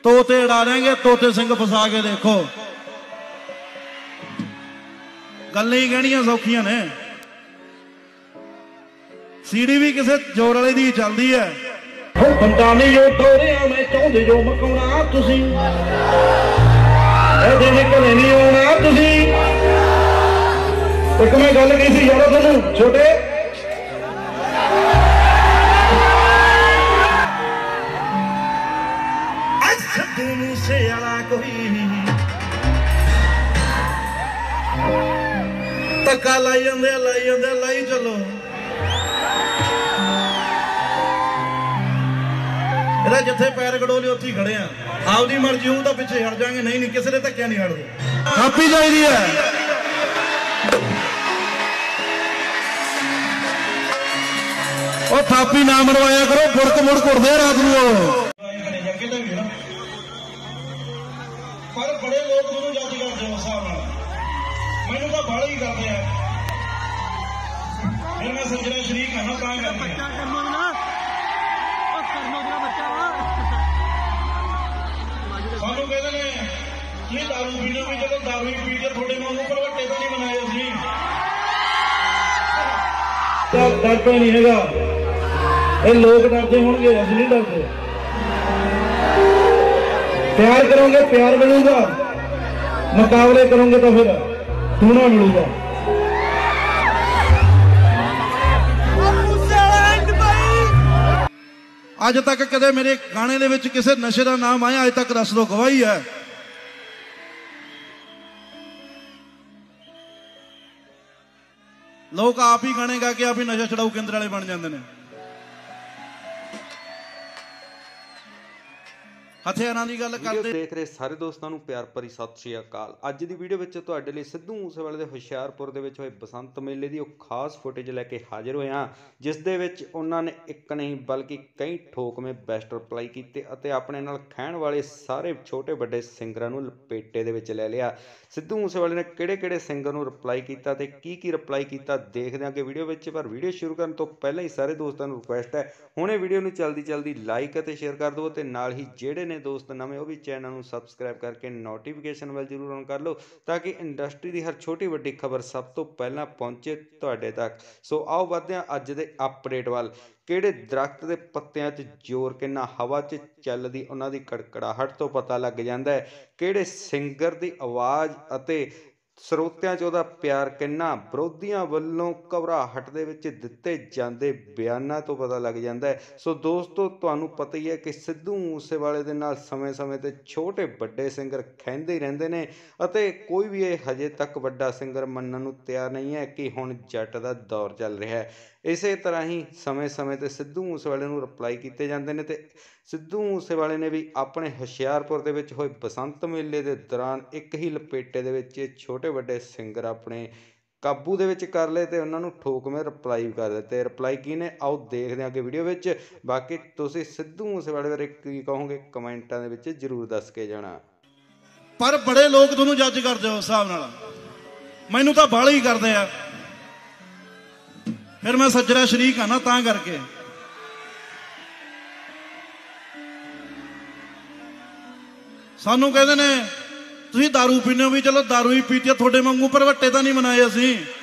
तोते उड़ा देंगे, तोते सिंह फसा के देखो। गल्लां ही कहणियां सौखियां ने। सीढ़ी भी किसी जोर वाले दी चलदी है। बंदा नहीं जो टोरिया मैं चाहते जो मकाउणा तुसीं ਇਹਦੇ ਨਿਕਲੇ नहीं आना तुसीं। एक मैं गल कही सी यारो तुहानूं छोटे से आला कोई धक्का लाई जांदे लाई चलो। ਇਹਦਾ ਜਿੱਥੇ ਪੈਰ ਗੜੋਲੇ ਉੱਥੇ ਹੀ ਖੜੇ ਆ। ਆਪਦੀ ਮਰਜ਼ੀ ਹੋਊ ਤਾਂ ਪਿੱਛੇ ਹਟ ਜਾਾਂਗੇ, ਨਹੀਂ ਕਿਸੇ ਦੇ ਧੱਕਿਆ ਨਹੀਂ ਹਟਦੇ। ਕਾਪੀ ਚਾਹੀਦੀ ਹੈ। ਉਹ ਥਾਪੀ ਨਾ ਮਰਵਾਇਆ ਕਰੋ, ਮੁੜਕ ਮੁੜਕ ਉੜਦੇ ਆ ਰਾਤ ਨੂੰ। ਪਰ ਬੜੇ ਲੋਕ ਮੈਨੂੰ ਜੱਜ ਕਰਦੇ ਉਸ ਹਿਸਾਬ ਨਾਲ, ਮੈਨੂੰ ਤਾਂ ਬਾਹਲਾ ਹੀ ਕਰਦੇ ਆ। ਫਿਰ ਮੈਂ ਸੱਜਣਾ ਸ਼ਰੀਕ ਆ ਨਾ ਤਾਂ ਕਰਕੇ। ਸਾਨੂੰ ਕਹਿੰਦੇ ਨੇ ਕੀ ਦਾਰੂ ਪੀਣੀ ਵੀ, ਜਦੋਂ ਦਾਰੂ ਹੀ ਪੀ ਕੇ ਤੁਹਾਡੇ ਵਾਂਗੂ ਭਲਵੱਟੇ ਤਾਂ ਨਹੀਂ ਬਣਾਏ ਅਸੀਂ। ਡਰਦੇ ਨਹੀਂ ਹੈਗਾ, ਇਹ ਲੋਕ ਡਰਦੇ ਹੋਣਗੇ, ਅਸੀਂ ਨਹੀਂ ਡਰਦੇ। प्यार करोगे प्यार मिलूगा, मुकाबले करोगे तो फिर टूना मिलूगा। अज तक कदे मेरे गाने दे विच किसी नशे का नाम आया? अज तक दस दो, गवाही है। लोग आप ही गाने गा के आप ही नशा छड़ाऊ केंद्र वाले बन जाते हैं। ਹਥਿਆਰਾਂ ਦੀ ਗੱਲ ਕਰਦੇ। ਦੇਖ ਰਹੇ ਸਾਰੇ ਦੋਸਤਾਂ ਨੂੰ ਪਿਆਰ ਭਰੀ ਸਤਿ ਸ਼੍ਰੀ ਅਕਾਲ। ਅੱਜ ਦੀ ਵੀਡੀਓ ਵਿੱਚ ਤੁਹਾਡੇ ਲਈ ਸਿੱਧੂ ਮੂਸੇਵਾਲੇ ਦੇ ਹੁਸ਼ਿਆਰਪੁਰ ਦੇ ਵਿੱਚ ਹੋਏ ਬਸੰਤ ਮੇਲੇ ਦੀ ਉਹ ਖਾਸ ਫੁਟੇਜ ਲੈ ਕੇ ਹਾਜ਼ਰ ਹੋਏ ਹਾਂ, ਜਿਸ ਦੇ ਵਿੱਚ ਉਹਨਾਂ ਨੇ ਇੱਕ ਨਹੀਂ ਬਲਕਿ ਕਈ ਠੋਕਵੇਂ ਬੈਸਟ ਰਿਪਲਾਈ ਕੀਤੇ ਅਤੇ ਆਪਣੇ ਨਾਲ ਖਹਿਣ ਵਾਲੇ ਸਾਰੇ ਛੋਟੇ ਵੱਡੇ ਸਿੰਗਰਾਂ ਨੂੰ ਲਪੇਟੇ ਦੇ ਵਿੱਚ ਲੈ ਲਿਆ। ਸਿੱਧੂ ਮੂਸੇਵਾਲੇ ਨੇ ਕਿਹੜੇ ਸਿੰਗਰ ਨੂੰ ਰਿਪਲਾਈ ਕੀਤਾ ਤੇ ਕੀ ਰਿਪਲਾਈ ਕੀਤਾ ਦੇਖਦੇ ਹਾਂ ਅੱਗੇ ਵੀਡੀਓ ਵਿੱਚ। ਪਰ ਵੀਡੀਓ ਸ਼ੁਰੂ ਕਰਨ ਤੋਂ ਪਹਿਲਾਂ ਹੀ ਸਾਰੇ ਦੋਸਤਾਂ ਨੂੰ ਰਿਕੁਐਸਟ ਹੈ, ਹੁਣੇ ਵੀਡੀਓ ਨੂੰ ਜਲਦੀ ਲਾਈਕ ਅਤੇ ਸ਼ੇਅਰ ਕਰ ਦਿਓ ਤੇ ਨਾਲ ਹੀ ਜਿਹੜੇ ਨੇ ਦੋਸਤ ਨਵੇਂ ਉਹ ਵੀ ਚੈਨਲ ਨੂੰ ਸਬਸਕ੍ਰਾਈਬ ਕਰਕੇ ਨੋਟੀਫਿਕੇਸ਼ਨ ਬੈਲ ਜ਼ਰੂਰ ਔਨ ਕਰ ਲਓ ਤਾਂ ਕਿ ਇੰਡਸਟਰੀ ਦੀ ਹਰ ਛੋਟੀ ਵੱਡੀ ਖਬਰ ਸਭ ਤੋਂ ਪਹਿਲਾਂ ਪਹੁੰਚੇ ਤੁਹਾਡੇ ਤੱਕ। ਸੋ ਆਓ ਵਧਦੇ ਹਾਂ ਅੱਜ ਦੇ ਅਪਡੇਟ ਵੱਲ। ਕਿਹੜੇ ਦਰਖਤ ਦੇ ਪੱਤਿਆਂ 'ਚ ਜ਼ੋਰ ਕਿੰਨਾ ਹਵਾ 'ਚ ਚੱਲਦੀ ਉਹਨਾਂ ਦੀ ਕੜਕੜਾਹਟ ਤੋਂ ਪਤਾ ਲੱਗ ਜਾਂਦਾ ਹੈ। ਕਿਹੜੇ ਸਿੰਗਰ ਦੀ ਆਵਾਜ਼ ਅਤੇ ਸਰੋਤਿਆਂ 'ਚ ਉਹਦਾ ਪਿਆਰ ਕਿੰਨਾ, ਵਿਰੋਧੀਆਂ ਵੱਲੋਂ ਘਬਰਾਹਟ ਦੇ ਵਿੱਚ ਦਿੱਤੇ ਜਾਂਦੇ ਬਿਆਨਾਂ ਤੋਂ ਪਤਾ ਲੱਗ ਜਾਂਦਾ ਹੈ। ਸੋ ਦੋਸਤੋ ਤੁਹਾਨੂੰ ਪਤਾ ਹੀ ਹੈ ਕਿ ਸਿੱਧੂ ਮੂਸੇਵਾਲੇ ਦੇ ਨਾਲ ਸਮੇਂ-ਸਮੇਂ 'ਤੇ ਛੋਟੇ ਵੱਡੇ ਸਿੰਗਰ ਖਹਿੰਦੇ ਹੀ ਰਹਿੰਦੇ ਨੇ ਅਤੇ ਕੋਈ ਵੀ ਇਹ ਹਜੇ ਤੱਕ ਵੱਡਾ ਸਿੰਗਰ ਮੰਨਣ ਨੂੰ ਤਿਆਰ ਨਹੀਂ ਹੈ ਕਿ ਹੁਣ ਜੱਟ ਦਾ ਦੌਰ ਚੱਲ ਰਿਹਾ ਹੈ। ਇਸੇ ਤਰ੍ਹਾਂ ਹੀ ਸਮੇਂ-ਸਮੇਂ 'ਤੇ ਸਿੱਧੂ ਮੂਸੇਵਾਲੇ ਨੂੰ ਰਿਪਲਾਈ ਕੀਤੇ ਜਾਂਦੇ ਨੇ ਤੇ ਸਿੱਧੂ ਮੂਸੇਵਾਲੇ ਨੇ ਵੀ ਆਪਣੇ ਹੁਸ਼ਿਆਰਪੁਰ ਦੇ ਵਿੱਚ ਹੋਏ ਬਸੰਤ ਮੇਲੇ ਦੇ ਦੌਰਾਨ ਇੱਕ ਹੀ ਲਪੇਟੇ ਦੇ ਵਿੱਚ ਛੋਟੇ ਵੱਡੇ ਸਿੰਗਰ ਆਪਣੇ ਕਾਬੂ ਦੇ ਵਿੱਚ ਕਰ ਲਏ ਤੇ ਉਹਨਾਂ ਨੂੰ ਠੋਕਵੇਂ ਰਿਪਲਾਈ ਵੀ ਕਰ ਦਿੱਤੇ। ਰਿਪਲਾਈ ਕੀ ਨੇ ਆਓ ਦੇਖਦੇ ਹਾਂ ਅੱਗੇ ਵੀਡੀਓ ਵਿੱਚ। ਬਾਕੀ ਤੁਸੀਂ ਸਿੱਧੂ ਮੂਸੇਵਾਲੇ ਬਾਰੇ ਕੀ ਕਹੋਗੇ ਕਮੈਂਟਾਂ ਦੇ ਵਿੱਚ ਜ਼ਰੂਰ ਦੱਸ ਕੇ ਜਾਣਾ। ਪਰ ਬੜੇ ਲੋਕ ਤੁਹਾਨੂੰ ਜੱਜ ਕਰਦੇ ਹੋ ਉਸ ਹਿਸਾਬ ਨਾਲ, ਮੈਨੂੰ ਤਾਂ ਬਾਹਲਾ ਹੀ ਕਰਦੇ ਆ। ਫਿਰ ਮੈਂ ਸੱਜਣਾ ਸ਼ਰੀਕ ਆ ਨਾ ਤਾਂ ਕਰਕੇ। ਸਾਨੂੰ ਕਹਿੰਦੇ ਨੇ ਤੁਸੀਂ ਦਾਰੂ ਪੀਂਦੇ ਹੋ, ਵੀ ਚਲੋ ਦਾਰੂ ਹੀ ਪੀਤੀ, ਤੁਹਾਡੇ ਵਾਂਗੂ ਭਰਵੱਟੇ ਤਾਂ ਨਹੀਂ ਬਣਾਏ ਅਸੀਂ।